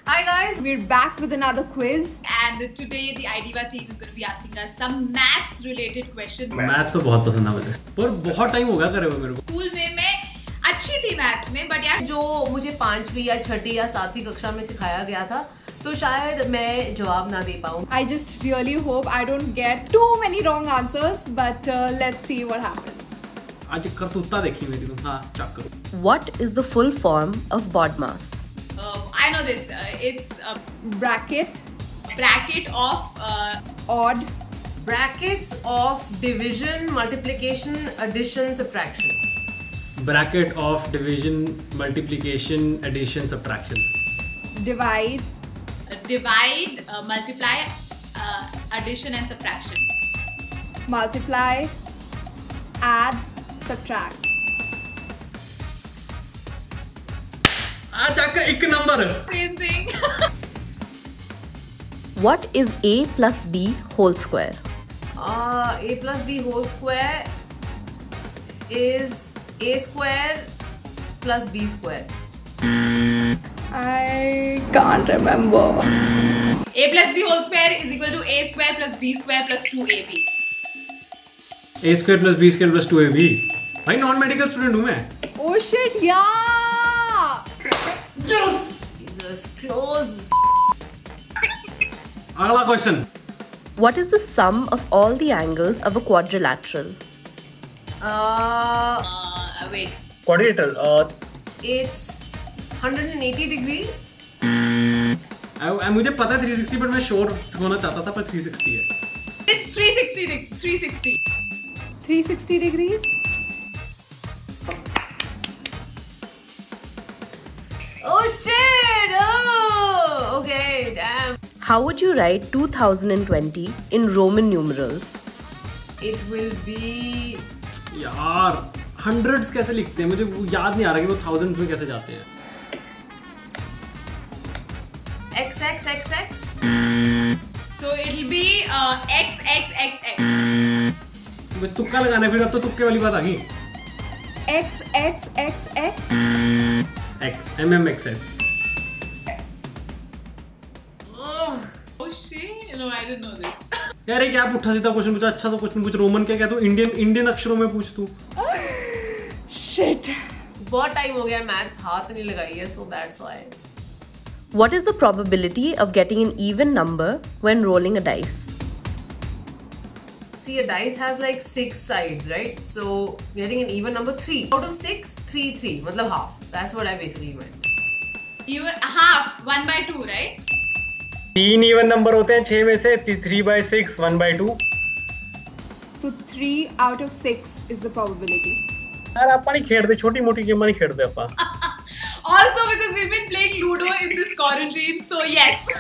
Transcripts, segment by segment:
Hi guys, we're back with another quiz. And today the IDEVA team is going to be asking us some maths related questions. Maths तो बहुत पसंद है मुझे, पर बहुत time हो गया करे हुए मेरे को। स्कूल में मैं अच्छी थी मैथ्स में, बट यार जो मुझे 5वीं या 6ठी या 7वीं कक्षा में सिखाया गया था, तो शायद मैं जवाब ना दे पाऊँ। I just really hope I don't get too many wrong answers, but let's see what happens. आज करतूता देखी मेरी तुम। हाँ, चेक करो। What is the full form of BODMAS? I know this. It's a Bracket, bracket of odd, Brackets of division, multiplication, addition, subtraction. Bracket of division, multiplication, addition, subtraction. divide, divide, multiply, addition and subtraction. multiply, add, subtract. आज आका एक number. Same thing. What is a plus b whole square? A plus b whole square is a square plus b square. I can't remember. A plus b whole square is equal to a square plus b square plus 2ab. A square plus B square plus 2AB। भाई non medical student हूँ मैं। Oh shit, yeah! Jesus, close. अगला question. What is the sum of all the angles of a quadrilateral? Wait. Quadrilateral। It's 180 degrees. मुझे पता है 360, but मैं sure होना चाहता था, पर 360 है। It's 360. 360. 360 degrees? Oh shit! Oh, okay, damn. How would you write 2020 in Roman numerals? It will be. यार हंड्रेड्स कैसे लिखते हैं, मुझे वो याद नहीं आ रहा कि वो थाउजेंड में कैसे जाते हैं। XXXX. So it'll be XXXX. मैं तुक्का लगाना है, फिर अब तो तुक्के वाली बात आ गई। X, X, X, X. X, MMXX। Oh shit! No, I didn't know this. यार ये क्या पुट्ठा सीधा क्वेश्चन पूछा। अच्छा तो क्वेश्चन पूछ, रोमन क्या तू इंडियन अक्षरों में पूछ तू। Shit. बहुत टाइम हो गया मैथ्स हाथ नहीं लगाई है, so that's why. What is the probability of getting an even number when rolling a dice? See, a dice has like 6 sides, right? So getting an even number 3 out of 6, 3, मतलब half. That's what I basically meant. You half 1/2, right? 3 even number होते हैं 6 में से, 3/6, 1/2। So 3 out of 6 is the probability. यार आपा नहीं खेलते, छोटी मोटी गेम नहीं खेलते आपा। Also because we've been playing Ludo in this quarantine, so yes.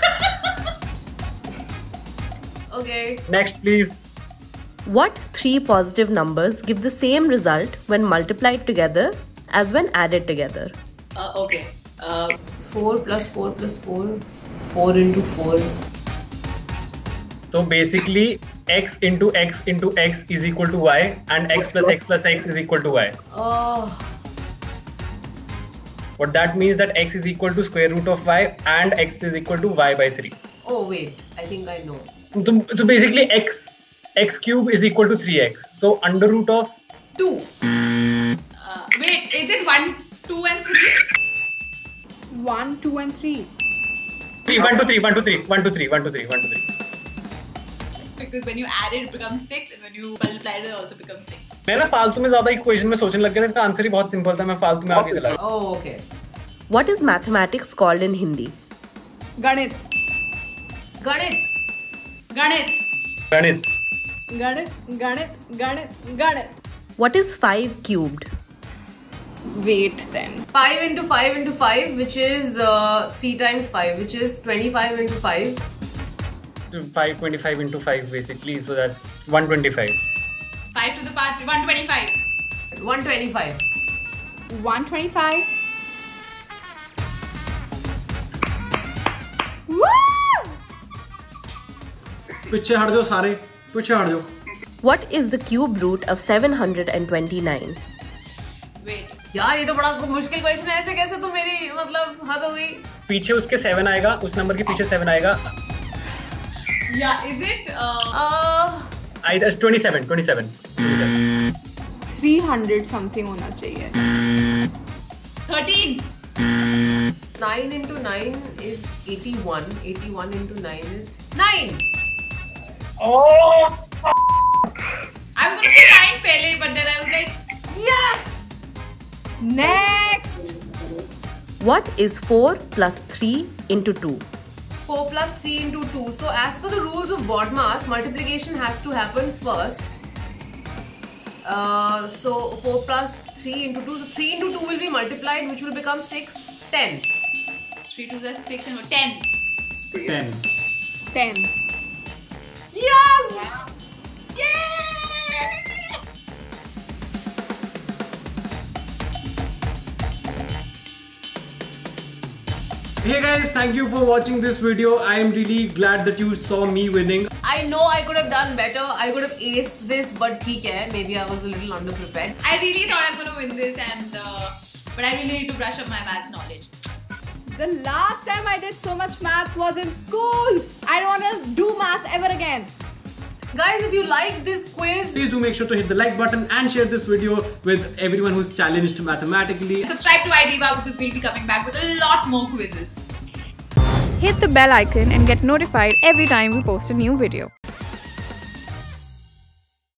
Okay. Next please. What 3 positive numbers give the same result when multiplied together as when added together? Okay. 4 plus 4 plus 4. 4 into 4. So basically x into x into x is equal to y, and x plus x is equal to y. Oh. What that means that x is equal to square root of y and x is equal to y by 3. Oh wait, I think I know. So basically x cube is equal to 3x. So under root of 2. Wait, is it 1, 2 and 3? 1, 2, and 3. 1 to 3, 1 to 3, 1 to 3, 1 to 3, 1 to 3. Because when you add it becomes 6, and when you multiply it also becomes 6. मैं ना फालतू में ज्यादा equation में सोचने लग गया था, इसका आंसर ही बहुत सिंपल था, मैं फालतू में आगे चला गया। Oh, okay. What is mathematics called in Hindi? Ganit. Ganit. Ganit. गणित। Ganit, Ganit, Ganit, Ganit. What is 5 cubed? Wait then. 5 into 5 into 5, which is 3 times 5, which is 25 into 5. 525 into 5 basically, so that's 125. 5 to the power 3, 125. 125. 125. Woo! पीछे हट जाओ सारे, पीछे हट जाओ। What is the cube root of 729? Wait. यार ये तो बड़ा मुश्किल क्वेश्चन है, ऐसे कैसे तुम मेरी मतलब हद हो गई. पीछे उसके 7 आएगा, उस नंबर के पीछे 7 आएगा. Yeah, is it? 27. 300 something होना चाहिए. 13. 9 into 9 is 81. 81 into 9 is 9. Oh! I was gonna say 9 pehle, but then I was like, yes! Next. What is 4 plus 3 into 2? 4 plus 3 into 2. So as per the rules of BODMAS, multiplication has to happen first. So 4 plus 3 into 2. So 3 into 2 will be multiplied, which will become 6. 10. 3 2s are 6 and 10. 10. Yes! Hey guys, thank you for watching this video. I am really glad that you saw me winning. I know I could have done better. I could have aced this, but theek hai. Maybe I was a little underprepared. I really thought I'm gonna win this, and but I really need to brush up my maths knowledge. The last time I did so much maths was in school. I don't want to do maths ever again. Guys, if you like this quiz, Please do make sure to hit the like button and share this video with everyone who's challenged mathematically. Subscribe to IDBA because we'll be coming back with a lot more quizzes. Hit the bell icon and get notified every time we post a new video.